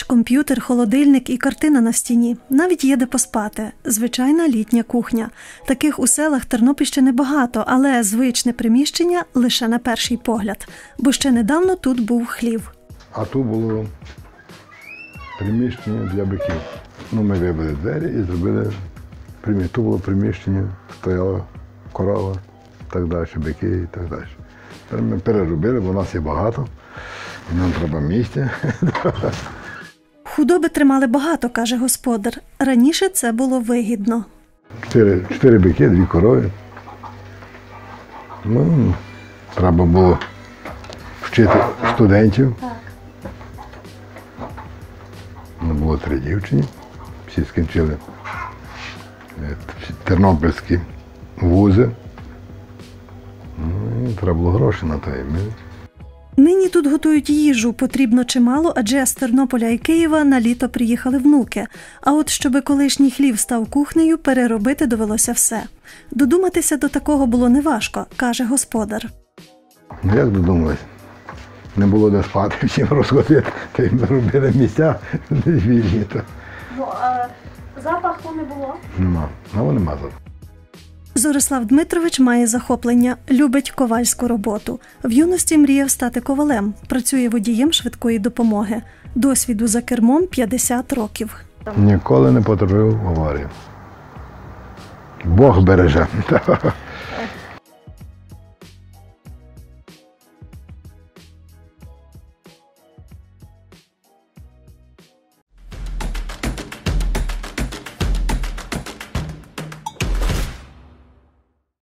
комп'ютер, холодильник і картина на стіні. Навіть є де поспати. Звичайна літня кухня. Таких у селах Тернопільщини багато, але звичне приміщення лише на перший погляд. Бо ще недавно тут був хлів. А тут було приміщення для биків. Ми вибили двері і зробили приміщення. Тут було приміщення, стояла корова, так далі, бики і так далі. Тепер ми переробили, бо нас є багато, і нам треба місця. Худоби тримали багато, каже господар. Раніше це було вигідно. 4 бики, 2 корови. Треба було вчити студентів. Було 3 дівчини, всі скінчили тернопільські вузи. І треба було гроші на те. Нині тут готують їжу, потрібно чимало, адже з Тернополя і Києва на літо приїхали внуки. А от щоби колишній хлів став кухнею, переробити довелося все. Додуматися до такого було неважко, каже господар. Як додумались? Не було де спати, всім розходити, та й робили місця вільні. А запаху не було? Нема, нема запаху. Зорислав Дмитрович має захоплення, любить ковальську роботу. В юності мріяв стати ковалем, працює водієм швидкої допомоги. Досвіду за кермом 50 років. Ніколи не потрапив в аварію. Бог береже.